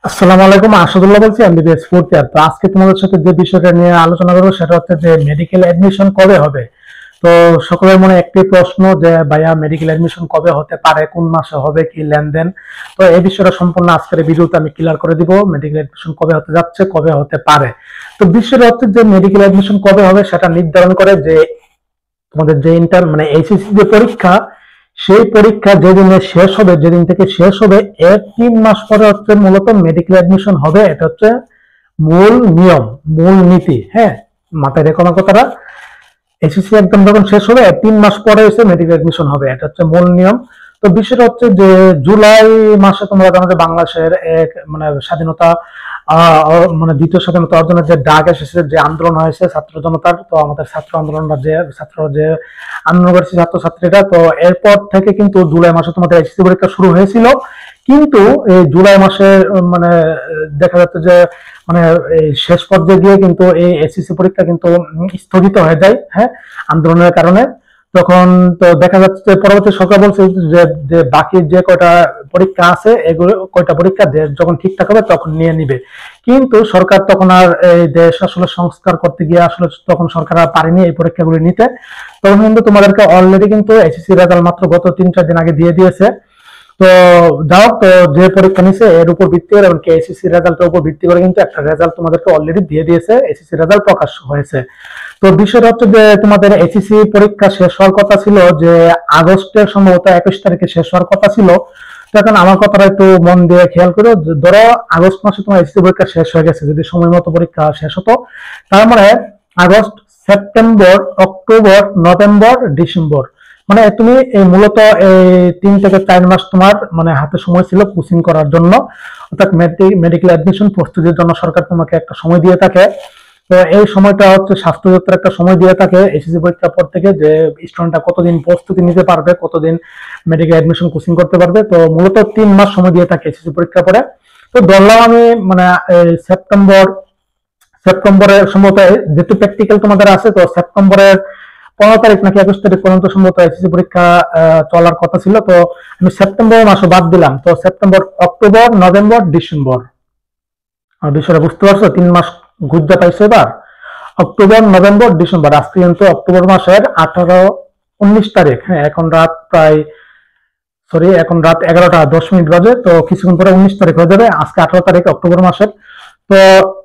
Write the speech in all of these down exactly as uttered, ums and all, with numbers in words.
আসসালামু আলাইকুম, আসাদুল্লাহ বলছি, এমবিবিএস ফোর্থ ইয়ার। তো আজকে তোমাদের সাথে যে বিষয়টা নিয়ে আলোচনা করবো সেটা হচ্ছে যে মেডিকেল অ্যাডমিশন কবে হবে। তো সকলের মনে একটি প্রশ্ন যে ভাইয়া মেডিকেল অ্যাডমিশন কবে হতে পারে, কোন মাসে হবে, কি লেনদেন। তো এই বিষয়টা সম্পূর্ণ আজকের এই ভিডিওতে আমি ক্লিয়ার করে দিব। মেডিকেল অ্যাডমিশন কবে হতে যাচ্ছে, কবে হতে পারে। তো বিষয়টা হচ্ছে যে মেডিকেল অ্যাডমিশন কবে হবে সেটা নির্ধারণ করে যে তোমাদের যে ইন্টার মানে এইচএসসি যে পরীক্ষা, সেই পরীক্ষা যেদিনে শেষ হবে, যেদিন থেকে শেষ হবে এর তিন মাস পরে হচ্ছে মূলত মেডিকেল অ্যাডমিশন হবে। এটা হচ্ছে মূল নিয়ম, মূল নীতি। হ্যাঁ, মাথায় রেখো না কথাটা। এসএসসি একদম যখন শেষ হবে এর তিন মাস পরে এসে মেডিকেল অ্যাডমিশন হবে, এটা হচ্ছে মূল নিয়ম। তো বিষয়টা হচ্ছে যে জুলাই মাসে তোমরা জানো যে বাংলাদেশের এক মানে স্বাধীনতা মানে দ্বিতীয় স্বাধীনতা অর্জনের যে ডাক এসেছে, যে আন্দোলন হয়েছে ছাত্র জনতার। তো আমাদের ছাত্র আন্দোলনটা যে ছাত্র যে আন্দোলন করেছে ছাত্রছাত্রীরা, তো এরপর থেকে কিন্তু জুলাই মাসে তোমাদের এসএসসি পরীক্ষা শুরু হয়েছিল। কিন্তু এই জুলাই মাসে মানে দেখা যাচ্ছে যে মানে এই শেষ পর্যায়ে গিয়ে কিন্তু এই এসএসসি পরীক্ষা কিন্তু স্থগিত হয়ে যায়, হ্যাঁ, আন্দোলনের কারণে। তখন তো দেখা যাচ্ছে যে পরবর্তী সরকার বলছে যে যে বাকি যে কয়টা পরীক্ষা আছে এগুলো কয়টা পরীক্ষা যখন ঠিকঠাক হবে তখন নিয়ে নিবে। কিন্তু সরকার তখন আর এই দেশ আসলে সংস্কার করতে গিয়ে আসলে তখন সরকার আর পারেনি এই পরীক্ষাগুলি নিতে। তখন কিন্তু তোমাদেরকে অলরেডি কিন্তু এসএসসি রেজাল্ট মাত্র গত তিন চার দিন আগে দিয়ে দিয়েছে। তো যাও, তো যে পরীক্ষা নিছে এর উপর ভিত্তি করে এমনকি এসএসসি রেজাল্টের উপর ভিত্তি করে কিন্তু একটা রেজাল্ট তোমাদেরকে অলরেডি দিয়ে দিয়েছে, এসএসসি রেজাল্ট প্রকাশ হয়েছে। তো বিষয়টা হচ্ছে যে তোমাদের এসএসসি পরীক্ষা শেষ হওয়ার কথা ছিল যে আগস্টের সম্ভবত একুশ তারিখে শেষ হওয়ার কথা ছিল। তো এখন আমার কথাটা একটু মন দিয়ে খেয়াল করো, ধরো আগস্ট মাসে তোমার এসএসসি পরীক্ষা শেষ হয়ে গেছে, যদি সময় মতো পরীক্ষা শেষ হতো, তার মানে August, September, October, November, December, মানে তুমি এই মূলত এই তিন থেকে চার মাস তোমার মানে হাতে সময় ছিল কোচিং করার জন্য, অর্থাৎ মেডিকেল অ্যাডমিশন প্রস্তুতির জন্য সরকার তোমাকে একটা সময় দিয়ে থাকে। তো এই সময়টা হচ্ছে স্বাস্থ্য দপ্তর একটা সময় দিয়ে থাকে এসএসসি পরীক্ষার পর থেকে, যে স্টুডেন্টরা কতদিন প্রস্তুতি নিতে পারবে, কতদিন মেডিকেল অ্যাডমিশন কোচিং করতে পারবে। তো মূলত তিন মাস সময় দিয়ে থাকে এসএসসি পরীক্ষার পরে। তো ধরলাম আমি মানে সেপ্টেম্বর সেপ্টেম্বরের সম্ভবত যেহেতু প্র্যাকটিক্যাল তোমাদের আছে, তো সেপ্টেম্বরের পনেরো তারিখ নাকি একুশ তারিখ পর্যন্ত সম্ভবত এসএসসি পরীক্ষা চলার কথা ছিল। তো আমি সেপ্টেম্বর মাসে বাদ দিলাম। তো সেপ্টেম্বর, অক্টোবর, নভেম্বর, ডিসেম্বর, আর বিষয়টা বুঝতে পারছো? তিন মাস ঘুরতে পাইছে এবার। অক্টোবর, নভেম্বর, ডিসেম্বর, আজকে কিন্তু অক্টোবর মাসের আঠারো উনিশ তারিখ। হ্যাঁ, এখন রাত প্রায় সরি এখন রাত এগারোটা দশ মিনিট বাজে। তো কিছুক্ষণ পরে উনিশ তারিখ হয়ে যাবে, আজকে আঠারো তারিখ অক্টোবর মাসের। তো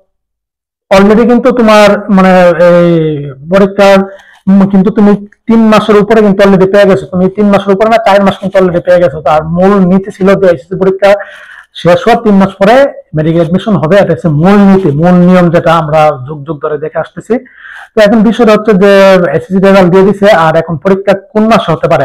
অলরেডি কিন্তু তোমার মানে এই পরীক্ষার কিন্তু তুমি তিন মাসের উপরে কিন্তু অলরেডি পেয়ে গেছো। তুমি তিন মাসের উপরে না চার মাস কিন্তু অলরেডি পেয়ে গেছো। তার মূল নীতি ছিল যে এসএসসি পরীক্ষা শেষ হওয়ার তিন মাস পরে মেডিকেল অ্যাডমিশন হবে, এটা হচ্ছে মূল নীতি, মূল নিয়ম, যেটা আমরা যুগ যুগ ধরে দেখে আসতেছি। তো এখন বিষয়টা হচ্ছে যে এসএসসি রেজাল্ট দিয়ে দিছে, আর এখন পরীক্ষা কোন মাসে হতে পারে।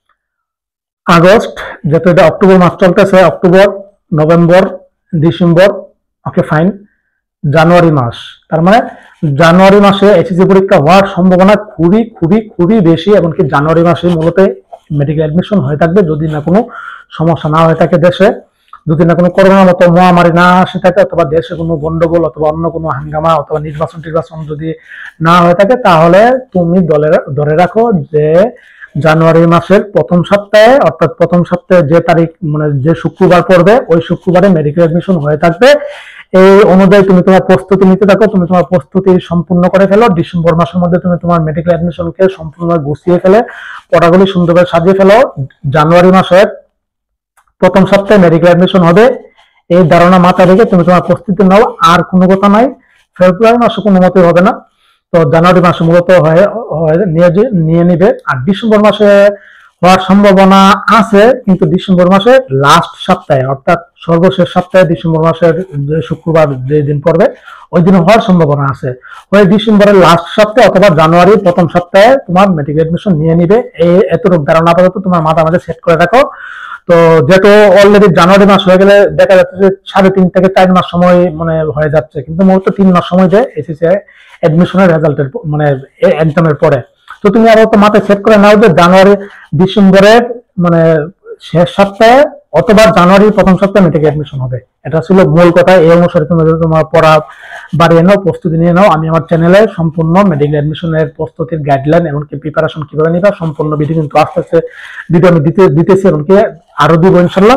আগস্ট, যেহেতু এটা অক্টোবর মাস চলতেছে, October, November, December, okay fine, January মাস। তার মানে জানুয়ারি মাসে এসএসসি পরীক্ষা হওয়ার সম্ভাবনা খুবই খুবই খুবই বেশি। এমনকি জানুয়ারি মাসে মূলত মেডিকেল অ্যাডমিশন হয়ে থাকবে, যদি না কোনো সমস্যা না হয়ে থাকে দেশে, যদি না কোনো করোনার মতো মহামারী না আসে থাকে, অথবা দেশে কোনো গন্ডগোল অথবা অন্য কোনো হাঙ্গামা অথবা নির্বাচন টির্বাচন যদি না হয়ে থাকে, তাহলে তুমি দলে ধরে রাখো যে জানুয়ারি মাসের প্রথম সপ্তাহে, অর্থাৎ প্রথম সপ্তাহে যে তারিখ মানে যে শুক্রবার পড়বে ওই শুক্রবারে মেডিকেল অ্যাডমিশন হয়ে থাকবে। এই অনুযায়ী তুমি তোমার প্রস্তুতি নিতে থাকো, তুমি তোমার প্রস্তুতি সম্পূর্ণ করে ফেলো। ডিসেম্বর মাসের মধ্যে তুমি তোমার মেডিকেল অ্যাডমিশনকে সম্পূর্ণ গুছিয়ে ফেলে পড়াগুলি সুন্দরভাবে সাজিয়ে ফেলো। জানুয়ারি মাসের প্রথম সপ্তাহে মেডিকেল অ্যাডমিশন হবে, এই ধারণা মাথায় রেখে তুমি তোমার প্রস্তুতি নাও। আর কোনো কথা নাই, ফেব্রুয়ারি মাসে কোনো মতে হবে না। তো জানুয়ারি মাসে মূলত হয়ে নিয়ে নিবে। আর ডিসেম্বর মাসে হওয়ার সম্ভাবনা আছে, কিন্তু ডিসেম্বর মাসের লাস্ট সপ্তাহে, অর্থাৎ সর্বশেষ সপ্তাহে ডিসেম্বর মাসের যে শুক্রবার যে দিন পড়বে ওই দিন হওয়ার সম্ভাবনা আছে। ওই ডিসেম্বরের লাস্ট সপ্তাহে অথবা জানুয়ারির প্রথম সপ্তাহে তোমার মেডিকেল অ্যাডমিশন নিয়ে নিবে। এই এতটুকু ধারণা আপাতত তোমার মাথা মাঝে সেট করে রাখো। তো যেহেতু অলরেডি জানুয়ারি মাস হয়ে গেলে দেখা যাচ্ছে যে সাড়ে তিন থেকে চার মাস সময় মানে হয়ে যাচ্ছে, কিন্তু মূলত তিন মাস সময় দেয় এসএসসি অ্যাডমিশনের রেজাল্টের মানে এক্সামের পরে। তো তুমি আবার তো মাথায় সেট করে নাও যে জানুয়ারি ডিসেম্বরের মানে শেষ সপ্তাহে অথবা জানুয়ারির প্রথম সপ্তাহে মেডিকেল অ্যাডমিশন হবে। এটা ছিল মূল কথা। এই অনুসারে তুমি তোমার পড়া বাড়িয়ে নাও, প্রস্তুতি নিয়ে নাও। আমি আমার চ্যানেলে সম্পূর্ণ মেডিকেল অ্যাডমিশনের প্রস্তুতির গাইডলাইন এমনকি প্রিপারেশন কিভাবে নিবা সম্পূর্ণ ভিডিও কিন্তু আস্তে আস্তে ভিডিও আমি দিতে দিতেছি, এমনকি আরো দিব ইনশাল্লাহ।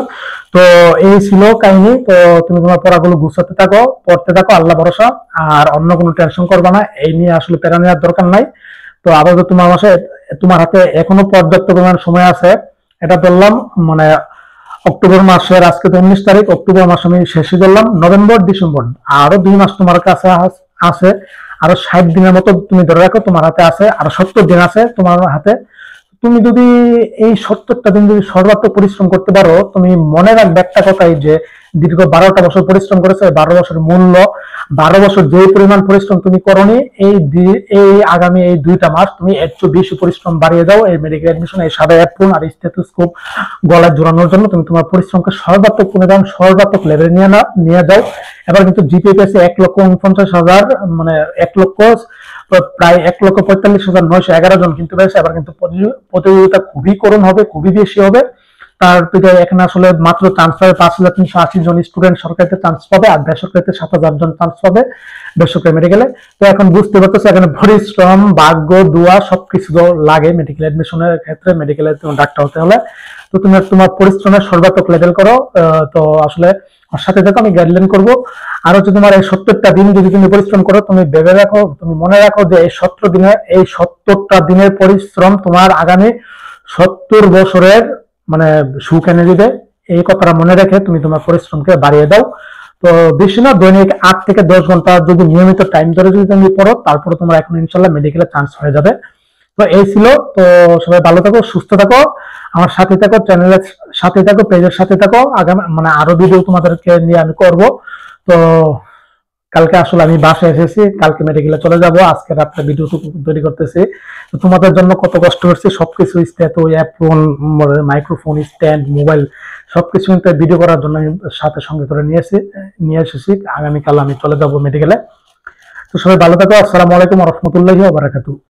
তো এই ছিল কাহিনী। তো তুমি তোমার পড়াগুলো গুছাতে থাকো, পড়তে থাকো, আল্লাহ ভরসা। আর অন্য কোনো টেনশন করবে না, এই নিয়ে আসলে প্যারা নেওয়ার দরকার নাই। তো আপাতত তোমার মাসে তোমার হাতে এখনো পর্যাপ্ত পরিমাণ সময় আছে। এটা বললাম মানে অক্টোবর মাসের, আজকে তো উনিশ তারিখ, অক্টোবর মাস আমি শেষে করলাম, নভেম্বর ডিসেম্বর আরো দুই মাস তোমার কাছে আছে। আরো ষাট দিনের মতো তুমি ধরে রাখো তোমার হাতে আছে, আরো সত্তর দিন আছে তোমার হাতে। তুমি যদি এই সত্তরটা দিন যদি সর্বাত্মক পরিশ্রম করতে পারো, তুমি মনে রাখবে একটা কথাই যে দীর্ঘ বারোটা বছর পরিশ্রম করেছে, বারো বছর মূল্য, বারো বছর যে পরিমাণ পরিশ্রম তুমি করনি, এই এই আগামী এই দুইটা মাস তুমি একটু বেশি পরিশ্রম বাড়িয়ে দাও। এই মেডিকেল অ্যাডমিশন, এই সাদা অ্যাপ্রন আর স্টেথোস্কোপ গলায় জোড়ানোর জন্য তুমি তোমার পরিশ্রমকে সর্বাত্মক পুনরায় সর্বাত্মক লেভেলে নিয়ে না নিয়ে যাও। এবার কিন্তু জিপিএসি এক লক্ষ উনপঞ্চাশ হাজার মানে এক লক্ষ প্রায় এক লক্ষ পঁয়তাল্লিশ হাজার নয়শো এগারো জন কিন্তু পেয়েছে। এবার কিন্তু প্রতিযোগিতা খুবই করুণ হবে, খুবই বেশি হবে। তার এখানে আসলে মাত্র চান্স পাবে পাঁচ হাজার তিনশো আশি জন স্টুডেন্ট সরকারিতে চান্স পাবে, আর বেসরকারিতে সাত হাজার জন চান্স পাবে বেসরকারি মেডিকেলে। তো এখন বুঝতে পারতেছে এখানে পরিশ্রম, ভাগ্য, দোয়া সবকিছু লাগে মেডিকেল এডমিশনের ক্ষেত্রে, মেডিকেলে ডাক্তার হতে হলে। তো তুমি তোমার পরিশ্রমের সর্বাত্মক লেভেল করো। তো আসলে সাথে দেখো আমি গাইডলাইন করবো। আর হচ্ছে তোমার এই সত্তরটা দিন যদি তুমি পরিশ্রম করো, তুমি ভেবে রাখো, তুমি মনে রাখো যে এই সত্তর দিনের এই সত্তরটা দিনের পরিশ্রম তোমার আগামী সত্তর বছরের মানে সুখ এনে দিবে। এই কথাটা মনে রেখে তুমি তোমার পরিশ্রমকে বাড়িয়ে দাও। তো বেশি না, দৈনিক আট থেকে দশ ঘন্টা যদি নিয়মিত টাইম ধরে যদি তুমি পড়ো, তারপরে তোমার এখন ইনশাল্লাহ মেডিকেলে চান্স হয়ে যাবে। তো এই ছিল। তো সবাই ভালো থাকো, সুস্থ থাকো, আমার সাথে থাকো, চ্যানেলের সাথে থাকো, পেজের সাথে থাকো। আগামী মানে আরো ভিডিও তোমাদেরকে নিয়ে আমি করব। তো কালকে আসলে আমি বাসায় এসেছি, কালকে মেডিকেলে চলে যাব। আজকে রাত্রে ভিডিও তৈরি করতেছি। তো তোমাদের জন্য কত কষ্ট করছি, সবকিছু স্ট্যাটো, অ্যাপ্রন, মাইক্রোফোন, স্ট্যান্ড, মোবাইল সবকিছু কিন্তু ভিডিও করার জন্য সাথে সঙ্গে করে নিয়ে এসে নিয়ে এসেছি। আগামীকাল আমি চলে যাব মেডিকেলে। তো সবাই ভালো থাকো, আসসালামু আলাইকুম ওয়া রাহমাতুল্লাহি ওয়া বারাকাতুহু।